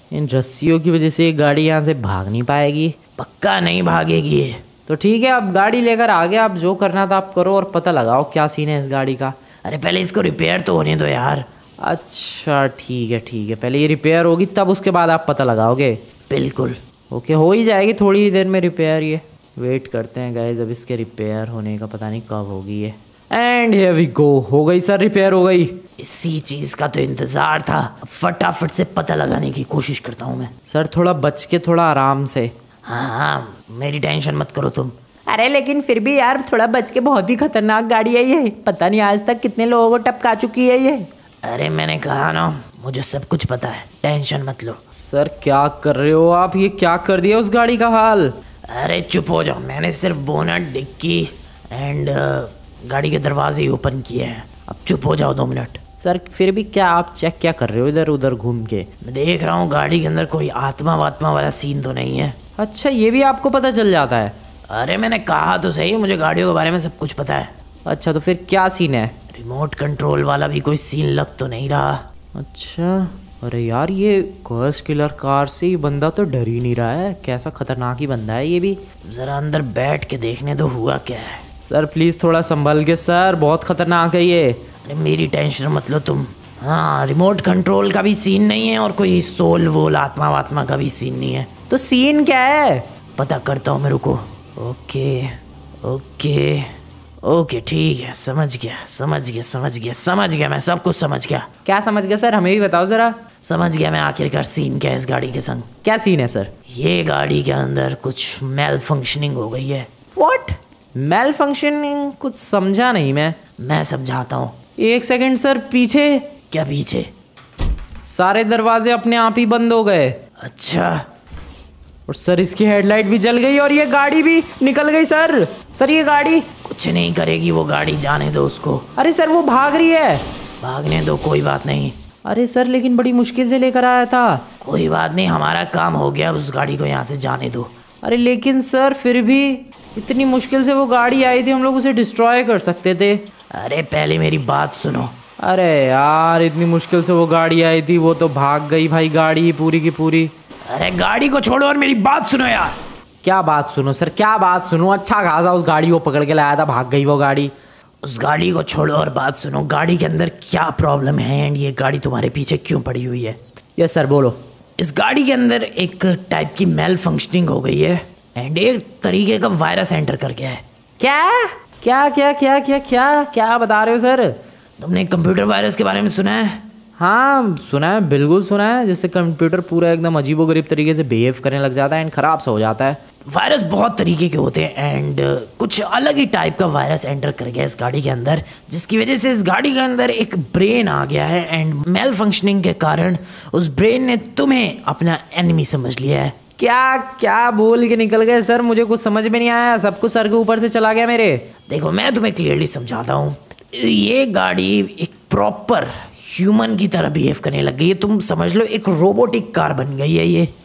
इन रस्सियों की वजह से ये गाड़ी यहाँ से भाग नहीं पाएगी। पक्का नहीं भागेगी ये। तो ठीक है, अब गाड़ी लेकर आ गया, आप जो करना था आप करो और पता लगाओ क्या सीन है इस गाड़ी का। अरे पहले इसको रिपेयर तो होने दो यार। अच्छा ठीक है ठीक है, पहले ये रिपेयर होगी तब उसके बाद आप पता लगाओगे। बिल्कुल। ओके, हो ही जाएगी थोड़ी ही देर में रिपेयर। ये वेट करते हैं गाइस, अब इसके रिपेयर होने का पता नहीं कब होगी ये। एंड हियर वी गो, हो गई सर, रिपेयर हो गई। इसी चीज का तो इंतजार था। फटाफट से पता लगाने की कोशिश करता हूँ मैं। सर थोड़ा बच के, थोड़ा आराम से। हाँ हाँ, मेरी टेंशन मत करो तुम। अरे लेकिन फिर भी यार थोड़ा बच के, बहुत ही खतरनाक गाड़ी है ये, पता नहीं आज तक कितने लोगों को टपका चुकी है ये। अरे मैंने कहा ना, मुझे सब कुछ पता है, टेंशन मत लो। सर क्या कर रहे हो आप, ये क्या कर दिया उस गाड़ी का हाल। अरे चुप हो जाओ, मैंने सिर्फ बोनट, डिक्की एंड गाड़ी के दरवाजे ओपन किए हैं। अब चुप हो जाओ दो मिनट। सर फिर भी क्या आप चेक क्या कर रहे हो इधर उधर घूम के। मैं देख रहा हूँ गाड़ी के अंदर कोई आत्मा वात्मा वाला सीन तो नहीं है। अच्छा, ये भी आपको पता चल जाता है। अरे मैंने कहा तो सही, मुझे गाड़ियों के बारे में सब कुछ पता है। अच्छा तो फिर क्या सीन है। रिमोट कंट्रोल वाला भी कोई सीन लग तो नहीं रहा। अच्छा, अरे यार ये घोस्ट किलर कार से ही बंदा तो डर ही नहीं रहा है, कैसा खतरनाक ही बंदा है ये भी। जरा अंदर बैठ के देखने तो हुआ क्या है। सर प्लीज थोड़ा संभल के सर, बहुत खतरनाक है ये। अरे मेरी टेंशन मत लो तुम। हाँ, रिमोट कंट्रोल का भी सीन नहीं है और कोई सोल वोल आत्मा वात्मा का भी सीन नहीं है। तो सीन क्या है, पता करता हूँ मेरे को। ओके ओके ओके ठीक है, समझ गया समझ गया समझ गया समझ गया मैं सब कुछ समझ गया। क्या समझ गया सर, हमें भी बताओ जरा। समझ गया मैं आखिरकार सीन क्या है इस गाड़ी के संग। क्या सीन है सर। ये गाड़ी के अंदर कुछ मेल फंक्शनिंग हो गई है। व्हाट, मेल फंक्शनिंग, कुछ समझा नहीं मैं। मैं समझाता हूँ। एक सेकंड सर, पीछे। क्या पीछे? सारे दरवाजे अपने आप ही बंद हो गए। अच्छा, और सर इसकी हेडलाइट भी जल गई और ये गाड़ी भी निकल गई सर। सर ये गाड़ी कुछ नहीं करेगी वो गाड़ी, जाने दो उसको। अरे सर वो भाग रही है। भागने दो, कोई बात नहीं। अरे सर लेकिन बड़ी मुश्किल से लेकर आया था। कोई बात नहीं, हमारा काम हो गया, उस गाड़ी को यहाँ से जाने दो। अरे लेकिन सर फिर भी इतनी मुश्किल से वो गाड़ी आई थी, हम लोग उसे डिस्ट्रॉय कर सकते थे। अरे पहले मेरी बात सुनो। अरे यार इतनी मुश्किल से वो गाड़ी आई थी, वो तो भाग गई भाई गाड़ी पूरी की पूरी। अरे गाड़ी को छोड़ो और मेरी बात सुनो यार। क्या बात सुनो सर, क्या बात सुनो। अच्छा खासा उस गाड़ी को पकड़ के लाया था, भाग गई वो गाड़ी। उस गाड़ी को छोड़ो और बात सुनो, गाड़ी के अंदर क्या प्रॉब्लम है एंड ये गाड़ी तुम्हारे पीछे क्यों पड़ी हुई है। यस सर बोलो। इस गाड़ी के अंदर एक टाइप की मेल फंक्शनिंग हो गई है एंड एक तरीके का वायरस एंटर कर गया है। क्या क्या क्या क्या क्या क्या क्या बता रहे हो सर। तुमने कंप्यूटर वायरस के बारे में सुना है? हाँ सुना है, बिल्कुल सुना है। जैसे कंप्यूटर पूरा एकदम अजीबोगरीब तरीके से बिहेव करने लग जाता है एंड ख़राब सा हो जाता है। वायरस बहुत तरीके के होते हैं एंड कुछ अलग ही टाइप का वायरस एंटर कर गया इस गाड़ी के अंदर, जिसकी वजह से इस गाड़ी के अंदर एक ब्रेन आ गया है एंड मेल फंक्शनिंग के कारण उस ब्रेन ने तुम्हें अपना एनिमी समझ लिया है। क्या क्या बोल के निकल गए सर, मुझे कुछ समझ में नहीं आया, सब कुछ सर के ऊपर से चला गया मेरे। देखो मैं तुम्हें क्लियरली समझाता हूँ। ये गाड़ी एक प्रॉपर ह्यूमन की तरह बिहेव करने लग गई है। तुम समझ लो एक रोबोटिक कार बन गई है ये।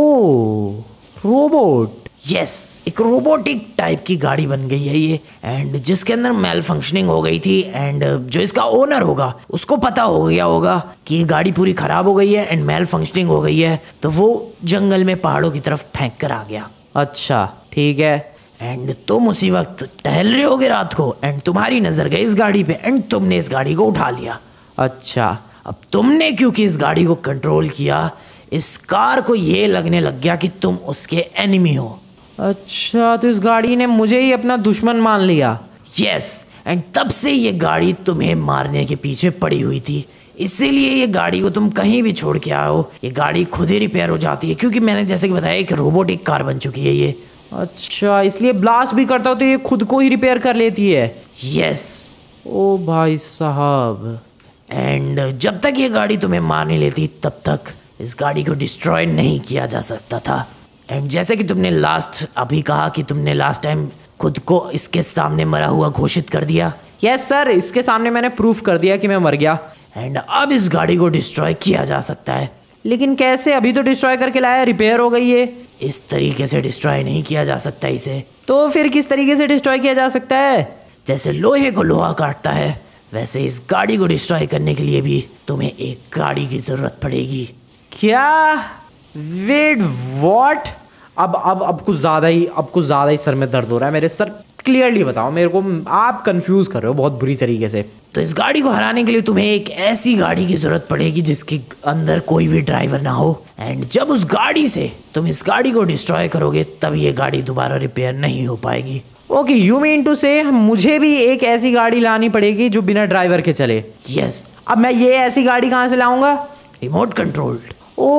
Oh robot. यस, एक रोबोटिक टाइप की गाड़ी बन गई है ये एंड जिसके अंदर मेल फंक्शनिंग हो गई थी एंड जो इसका ओनर होगा उसको पता हो गया होगा कि ये गाड़ी पूरी खराब हो गई है एंड मेल फंक्शनिंग हो गई है, तो वो जंगल में पहाड़ों की तरफ फेंक कर आ गया। अच्छा ठीक है। एंड तुम उसी वक्त टहल रहे होगे रात को एंड तुम्हारी नजर गई इस गाड़ी पे एंड तुमने इस गाड़ी को उठा लिया। अच्छा, अब तुमने क्योंकि इस गाड़ी को कंट्रोल किया, इस कार को ये लगने लग गया कि तुम उसके एनिमी हो। अच्छा तो इस गाड़ी ने मुझे ही अपना दुश्मन मान लिया। यस, एंड तब से ये गाड़ी तुम्हें मारने के पीछे पड़ी हुई थी। इसीलिए ये गाड़ी को तुम कहीं भी छोड़ के आओ, ये गाड़ी खुद ही रिपेयर हो जाती है, क्योंकि मैंने जैसे कि बताया एक रोबोटिक कार बन चुकी है ये। अच्छा, इसलिए ब्लास्ट भी करता हो तो ये खुद को ही रिपेयर कर लेती है। यस। ओ भाई साहब। एंड जब तक ये गाड़ी तुम्हें मार नहीं लेती तब तक इस गाड़ी को डिस्ट्रॉय नहीं किया जा सकता था। एंड जैसे कि तुमने लास्ट अभी कहा कि तुमने लास्ट टाइम खुद को इसके सामने मरा हुआ घोषित कर दिया। यस सर, इसके सामने मैंने प्रूफ कर दिया कि मैं मर गया एंड अब इस गाड़ी को डिस्ट्रॉय किया जा सकता है। लेकिन कैसे, अभी तो डिस्ट्रॉय करके लाया, रिपेयर हो गई है। इस तरीके से डिस्ट्रॉय नहीं किया जा सकता इसे। तो फिर किस तरीके से डिस्ट्रॉय किया जा सकता है? जैसे लोहे को लोहा काटता है वैसे इस गाड़ी को डिस्ट्रॉय करने के लिए भी तुम्हें एक गाड़ी की जरूरत पड़ेगी। क्या वेट व्हाट? अब अब अब कुछ ज़्यादा ही अब कुछ ज़्यादा ही सर में दर्द हो रहा है मेरे। सर क्लियरली बताओ मेरे को, आप कंफ्यूज कर रहे हो बहुत बुरी तरीके से। तो इस गाड़ी को हराने के लिए तुम्हें एक ऐसी गाड़ी की जरूरत पड़ेगी जिसके अंदर कोई भी ड्राइवर ना हो, एंड जब उस गाड़ी से तुम इस गाड़ी को डिस्ट्रॉय करोगे तब ये गाड़ी दोबारा रिपेयर नहीं हो पाएगी। ओके, यू मीन टू से मुझे भी एक ऐसी गाड़ी लानी पड़ेगी जो बिना ड्राइवर के चले? यस। अब मैं ये ऐसी गाड़ी कहाँ से लाऊंगा? Remote controlled.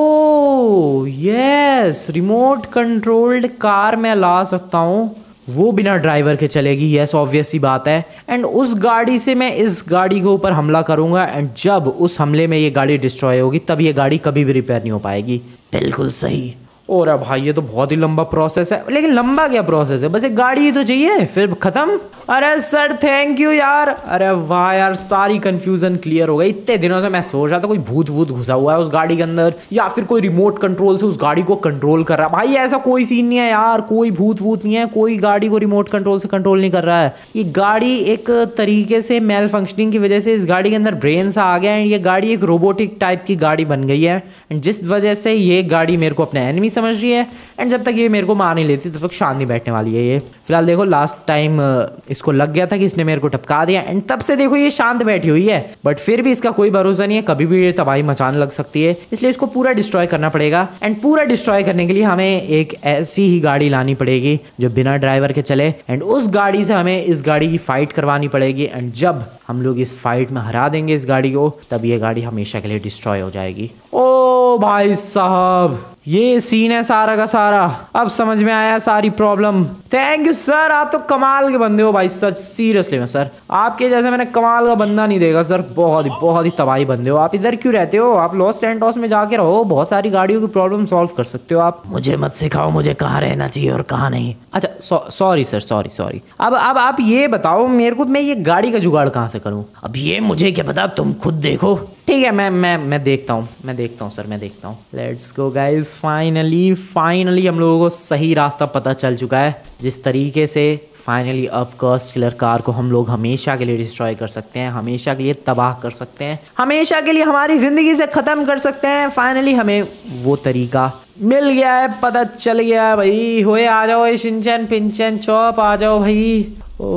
Oh yes, remote controlled car मैं ला सकता हूँ, वो बिना ड्राइवर के चलेगी। यस, ऑब्वियस सी बात है। एंड उस गाड़ी से मैं इस गाड़ी के ऊपर हमला करूंगा, एंड जब उस हमले में ये गाड़ी डिस्ट्रॉय होगी तब ये गाड़ी कभी भी रिपेयर नहीं हो पाएगी। बिल्कुल सही। और अब भाई ये तो बहुत ही लंबा प्रोसेस है। लेकिन लंबा क्या प्रोसेस है, बस एक गाड़ी ही तो चाहिए फिर खत्म। अरे सर थैंक यू यार। अरे वाह यार, सारी कंफ्यूजन क्लियर हो गई। इतने दिनों से मैं सोच रहा था कोई भूत भूत घुसा हुआ है उस गाड़ी के अंदर, या फिर कोई रिमोट कंट्रोल से उस गाड़ी को कंट्रोल कर रहा है। भाई ऐसा कोई सीन नहीं है यार, कोई भूत भूत नहीं है, कोई गाड़ी को रिमोट कंट्रोल से कंट्रोल नहीं कर रहा है। ये गाड़ी एक तरीके से मेल फंक्शनिंग की वजह से इस गाड़ी के अंदर ब्रेन सा आ गया, एंड ये गाड़ी एक रोबोटिक टाइप की गाड़ी बन गई है, एंड जिस वजह से ये गाड़ी मेरे को अपने एनिमी समझ रही है, एंड जब तक ये मेरे को मार नहीं लेती तब तक शांत नहीं बैठने वाली है ये। फिलहाल देखो, लास्ट टाइम इसको लग गया था कि इसने मेरे को टपका दिया, एंड तब से देखो ये शांत बैठी हुई है, बट फिर भी इसका कोई भरोसा नहीं है, कभी भी ये तबाही मचाने लग सकती है। इसलिए इसको पूरा डिस्ट्रॉय करना पड़ेगा, एंड पूरा डिस्ट्रॉय करने के लिए हमें एक ऐसी ही गाड़ी लानी पड़ेगी जो बिना ड्राइवर के चले, एंड उस गाड़ी से हमें इस गाड़ी की फाइट करवानी पड़ेगी, एंड जब हम लोग इस फाइट में हरा देंगे इस गाड़ी को तब ये गाड़ी हमेशा के लिए डिस्ट्रॉय हो जाएगी। ओ भाई साहब, ये सीन है सारा का सारा। अब समझ में आया सारी प्रॉब्लम। थैंक यू सर, आप तो कमाल के बंदे हो भाई, सच सीरियसली में सर, आपके जैसे मैंने कमाल का बंदा नहीं देखा सर। बहुत ही बहुत ही तबाही बंदे हो आप। इधर क्यों रहते हो आप? लॉस सैंटोस में जाके रहो, बहुत सारी गाड़ियों की प्रॉब्लम सॉल्व कर सकते हो आप। मुझे मत सिखाओ मुझे कहाँ रहना चाहिए और कहाँ नहीं। अच्छा सॉरी सर, सॉरी सॉरी। अब अब आप ये बताओ मेरे को, मैं ये गाड़ी का जुगाड़ कहाँ से करूँ? अब ये मुझे क्या पता, तुम खुद देखो। ठीक है, मैं मैं मैं देखता हूँ मैं देखता हूँ सर, मैं देखता हूँ। Let's go guys, finally finally हम लोगों को सही रास्ता पता चल चुका है, जिस तरीके से फाइनली अब कर्स्ड किलर कार को हम लोग हमेशा के लिए डिस्ट्रॉय कर सकते हैं, हमेशा के लिए तबाह कर सकते हैं, हमेशा के लिए हमारी ज़िंदगी से ख़त्म कर सकते हैं। फाइनली हमें वो तरीका मिल गया है, पता चल गया है भाई। होए आ जाओ शिनचैन पिंचैन चॉप, आ जाओ भाई।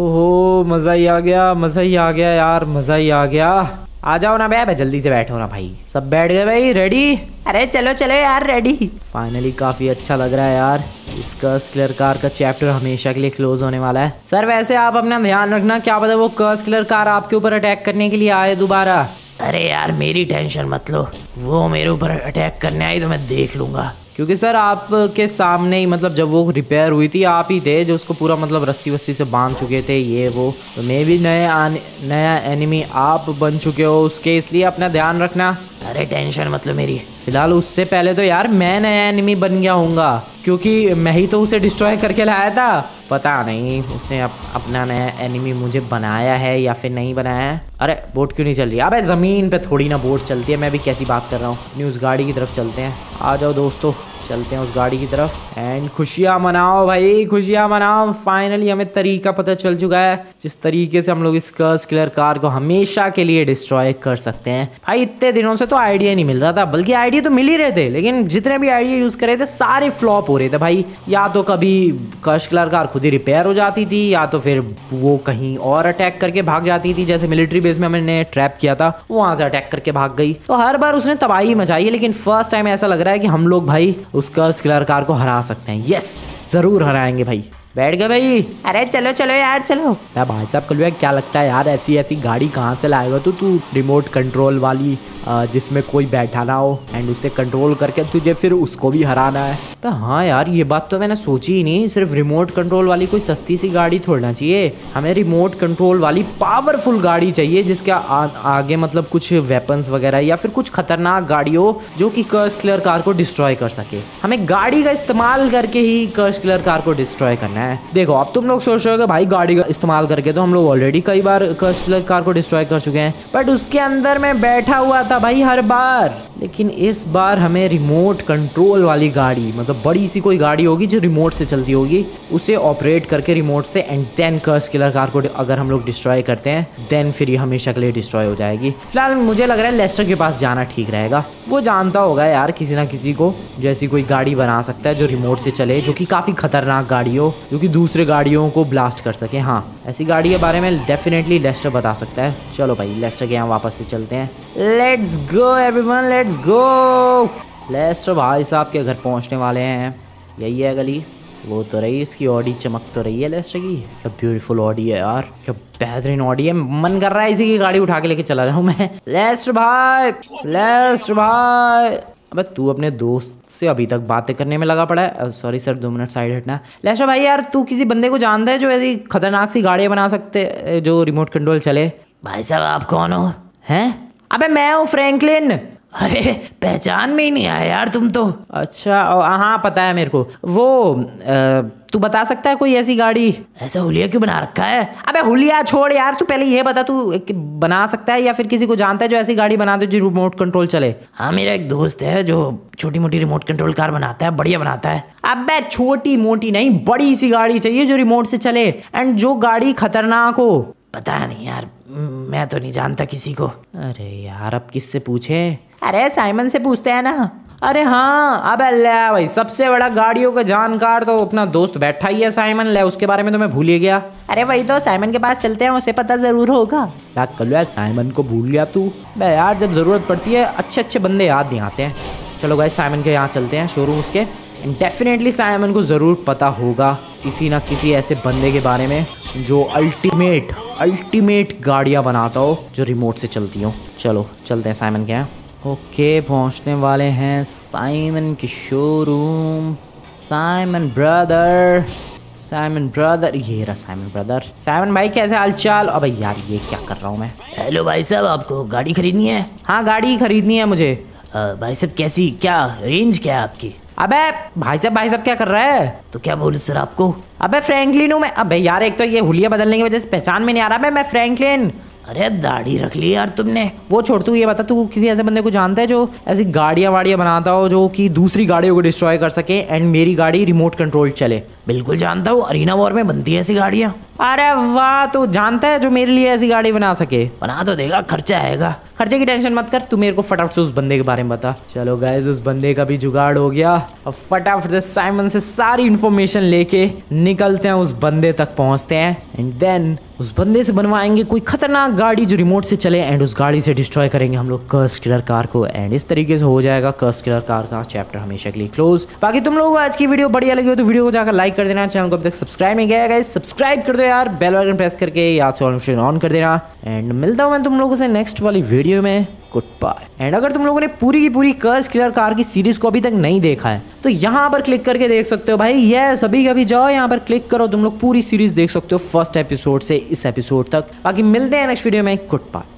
ओहो मज़ा ही आ गया, मज़ा ही आ गया यार, मज़ा ही आ गया। आ जाओ ना बे, जल्दी से बैठो ना भाई। सब बैठ गए भाई? रेडी? अरे चलो चलो यार, रेडी। फाइनली काफ़ी अच्छा लग रहा है यार। इस कर्स्ड किलर कार का चैप्टर हमेशा के लिए क्लोज होने वाला है। सर वैसे आप अपना ध्यान रखना, क्या पता वो कर्स्ड किलर कार आपके ऊपर अटैक करने के लिए आए दोबारा। अरे यार मेरी टेंशन मत लो, वो मेरे ऊपर अटैक करने आई तो मैं देख लूंगा। क्योंकि सर आपके सामने ही, मतलब जब वो रिपेयर हुई थी आप ही थे जो उसको पूरा मतलब रस्सी वस्सी से बांध चुके थे ये वो, तो मे भी नए नया एनिमी आप बन चुके हो उसके, इसलिए अपना ध्यान रखना। अरे टेंशन मत लो मेरी। फिलहाल उससे पहले तो यार मैं नया एनिमी बन गया हूँगा, क्योंकि मैं ही तो उसे डिस्ट्रॉय करके लाया था। पता नहीं उसने अप, अपना नया एनिमी मुझे बनाया है या फिर नहीं बनाया है। अरे बोट क्यों नहीं चल रही? अबे ज़मीन पे थोड़ी ना बोट चलती है, मैं भी कैसी बात कर रहा हूँ। अपनी उस गाड़ी की तरफ चलते हैं, आ जाओ दोस्तों, चलते हैं उस गाड़ी की तरफ, एंड खुशियाँ मनाओ भाई, खुशियाँ मनाओ। फाइनली हमें तरीका पता चल चुका है जिस तरीके से हम लोग इस कर्स्ड किलर कार को हमेशा के लिए डिस्ट्रॉय कर सकते हैं। भाई इतने दिनों से तो आइडिया नहीं मिल रहा था, बल्कि आइडिया तो मिल ही रहे थे, लेकिन जितने भी आइडिया यूज़ करे थे सारे फ्लॉप हो रहे थे भाई। या तो कभी कर्स्ड किलर कार खुद ही रिपेयर हो जाती थी, या तो फिर वो कहीं और अटैक करके भाग जाती थी, जैसे मिलिट्री बेस में हमने ट्रैप किया था वहाँ से अटैक करके भाग गई। तो हर बार उसने तबाही मचाई है, लेकिन फर्स्ट टाइम ऐसा लग रहा है कि हम लोग भाई उस कर्स्ड किलर कार को हरा सकते हैं। यस, जरूर हराएंगे भाई। बैठ गए भाई? अरे चलो चलो यार चलो। यार भाई साहब कल क्या लगता है यार, ऐसी ऐसी गाड़ी कहाँ से लाएगा तू तू रिमोट कंट्रोल वाली, जिसमें कोई बैठा ना हो, एंड उससे कंट्रोल करके तुझे फिर उसको भी हराना है। तो हाँ यार ये बात तो मैंने सोची ही नहीं। सिर्फ रिमोट कंट्रोल वाली कोई सस्ती सी गाड़ी छोड़ना चाहिए, हमें रिमोट कंट्रोल वाली पावरफुल गाड़ी चाहिए जिसके आ, आगे मतलब कुछ वेपन्स वगैरह या फिर कुछ खतरनाक गाड़ी हो जो कि कर्स्ड किलर कार को डिस्ट्रॉय कर सके। हमें गाड़ी का इस्तेमाल करके ही कर्स्ड किलर कार को डिस्ट्रॉय करना करना है। देखो अब तुम लोग सोच रहे हो कि भाई गाड़ी का इस्तेमाल करके तो हम लोग ऑलरेडी कई बार कर्स्ड किलर कार को डिस्ट्रॉय कर चुके हैं, बट उसके अंदर मैं बैठा हुआ था भाई हर बार। लेकिन इस बार हमें रिमोट कंट्रोल वाली गाड़ी, मतलब बड़ी सी कोई गाड़ी होगी जो रिमोट से चलती होगी, उसे ऑपरेट करके रिमोट से and then cursed killer car को अगर हम लोग डिस्ट्रॉय करते हैं देन फिर ये हमेशा के लिए डिस्ट्रॉय हो जाएगी। फिलहाल मुझे लग रहा है लेस्टर के पास जाना ठीक रहेगा। वो जानता होगा यार किसी ना किसी को जैसी कोई गाड़ी बना सकता है जो रिमोट से चले, जो कि काफ़ी खतरनाक गाड़ी हो, जो कि दूसरे गाड़ियों को ब्लास्ट कर सके। हाँ, ऐसी गाड़ी के बारे में डेफिनेटली लेस्टर बता सकता है। चलो भाई लेस्टर के यहाँ वापस से चलते हैं। Let's go everyone, let's go. Lester भाई साहब के घर पहुँचने वाले हैं। यही है गली, वो तो रही इसकी ऑडी, चमक तो रही है लेस्टर की। क्या ब्यूटीफुल ऑडी है यार, क्या बेहतरीन ऑडी है। मन कर रहा है इसी की गाड़ी उठा के लेके चला जाऊँ मैं। लेस्टर भाई, लेस्टर भाई, अबे तू अपने दोस्त से अभी तक बातें करने में लगा पड़ा है। सॉरी सर, दो मिनट साइड हटना। लेस्टर भाई यार, तू किसी बंदे को जानता है जो ऐसी खतरनाक सी गाड़ियाँ बना सकते जो रिमोट कंट्रोल चले? भाई साहब आप कौन हो? हैं? अबे मैं हूँ फ्रैंकलिन। अरे पहचान में ही नहीं आया यार तुम तो। अच्छा हाँ पता है मेरे को। वो तू बता सकता है कोई ऐसी गाड़ी? ऐसा हुलिया क्यों बना रखा है? अबे हुलिया छोड़ यार, तू पहले ये बता तू बना सकता है या फिर किसी को जानता है जो ऐसी गाड़ी बना दे जो रिमोट कंट्रोल चले? हाँ मेरा एक दोस्त है जो छोटी मोटी रिमोट कंट्रोल कार बनाता है, बढ़िया बनाता है। अबे छोटी मोटी नहीं, बड़ी सी गाड़ी चाहिए जो रिमोट से चले एंड जो गाड़ी खतरनाक हो। पता नहीं यार, मैं तो नहीं जानता किसी को। अरे यार अब किससे पूछे? अरे साइमन से पूछते हैं ना। अरे हाँ, अब ले भाई, सबसे बड़ा गाड़ियों का जानकार तो अपना दोस्त बैठा ही है साइमन। ले उसके बारे में तो मैं भूल ही गया। अरे वही तो, साइमन के पास चलते हैं, उसे पता जरूर होगा। क्या कर लो यार, साइमन को भूल गया तू? बे यार जब जरूरत पड़ती है अच्छे अच्छे बंदे याद नहीं आते हैं। चलो गाइस साइमन के यहाँ चलते हैं, शोरूम उसके। एंड डेफिनेटली साइमन को ज़रूर पता होगा किसी ना किसी ऐसे बंदे के बारे में जो अल्टीमेट अल्टीमेट गाड़ियाँ बनाता हो जो रिमोट से चलती हो। चलो चलते हैं साइमन के यहाँ। ओके पहुँचने वाले हैं साइमन के showroom. Simon brother, Simon brother, ये रहा साइमन ब्रदर। साइमन भाई कैसे हालचाल? अबे यार ये क्या कर रहा हूँ मैं? हेलो भाई साहब, आपको गाड़ी खरीदनी है? हाँ गाड़ी खरीदनी है मुझे। आ, भाई साहब कैसी, क्या रेंज क्या है आपकी? अबे भाई साहब, भाई साहब क्या कर रहा है? तो क्या बोलूं सर आपको? अबे फ्रैंकलिन हूँ मैं। अबे यार एक तो ये हुलिया बदलने की वजह से पहचान में नहीं आ रहा। मैं मैं फ्रैंकलिन। अरे दाढ़ी रख ली यार तुमने। वो छोड़, तू ये बता तू किसी ऐसे बंदे को जानता है जो ऐसी गाड़ियाँ वाड़ियाँ बनाता हो जो कि दूसरी गाड़ियों को डिस्ट्रॉय कर सके एंड मेरी गाड़ी रिमोट कंट्रोल चले? बिल्कुल जानता हूँ, अरीना वॉर में बनती है ऐसी गाड़ियाँ। अरे वाह, तो जानता है जो मेरे लिए ऐसी गाड़ी बना सके? बना तो देगा, खर्चा आएगा। खर्चे की टेंशन मत कर, तू मेरे को फटाफट से उस बंदे के बारे में बता। चलो गाइस उस बंदे का भी जुगाड़ हो गया। अब फटाफट से साइमन से सारी इन्फॉर्मेशन लेके निकलते हैं, उस बंदे तक पहुंचते हैं एंड देन उस बंदे से बनवाएंगे कोई खतरनाक गाड़ी जो रिमोट से चले एंड उस गाड़ी से डिस्ट्रॉय करेंगे हम लोग कर्स्ड किलर कार को। एंड इस तरीके से हो जाएगा कर्स्ड किलर कार का चैप्टर हमेशा के लिए क्लोज। बाकी तुम लोगों को आज की वीडियो बढ़िया लगी हो तो वीडियो को जाकर लाइक कर देना। चैनल को अब तक सब्सक्राइब नहीं किया है गाइस, सब्सक्राइब कर दो यार, बेल आइकन प्रेस करके याद से ऑल ऑन कर देना। एंड मिलता हूँ मैं तुम लोगों से नेक्स्ट वाली वीडियो में। Good bye. एंड अगर तुम लोगों ने पूरी की पूरी कर्स्ड किलर कार की सीरीज को अभी तक नहीं देखा है तो यहाँ पर क्लिक करके देख सकते हो भाई। ये सभी कभी जाओ यहाँ पर क्लिक करो, तुम लोग पूरी सीरीज देख सकते हो फर्स्ट एपिसोड से इस एपिसोड तक। बाकी मिलते हैं नेक्स्ट वीडियो में। Good bye.